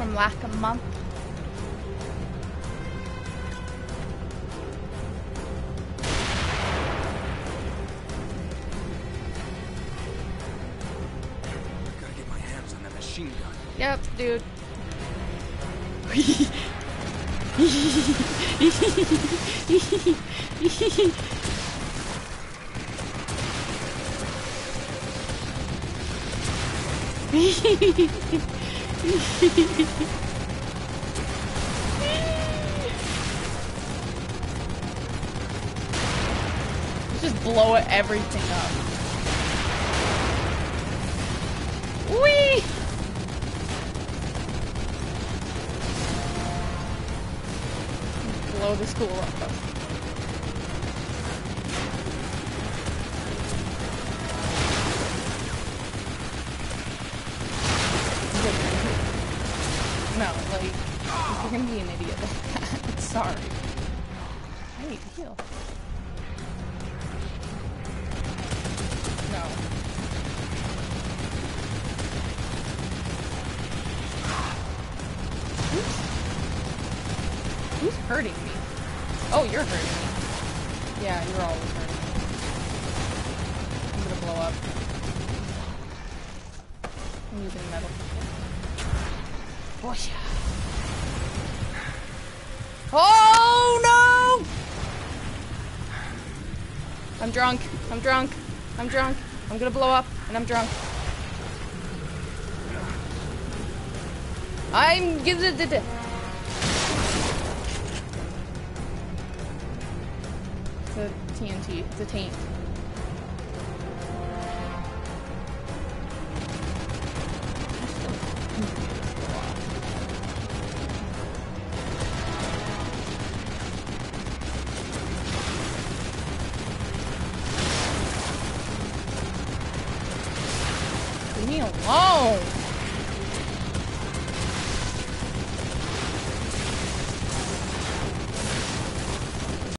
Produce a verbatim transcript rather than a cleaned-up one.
from like a month. Gotta get my hands on that machine gun. Yep, dude. Just blow everything up. Whee! Blow the school up. No, like, you're gonna be an idiot like that. Sorry. I need to heal. No. Who's, who's hurting me? Oh, you're hurting me. Yeah, you're always hurting me. I'm gonna blow up. I'm using metal. Oh, yeah. Oh, no! I'm drunk. I'm drunk. I'm drunk. I'm gonna blow up, and I'm drunk. I'm gonna... It's a T N T. It's a taint. Leave me alone!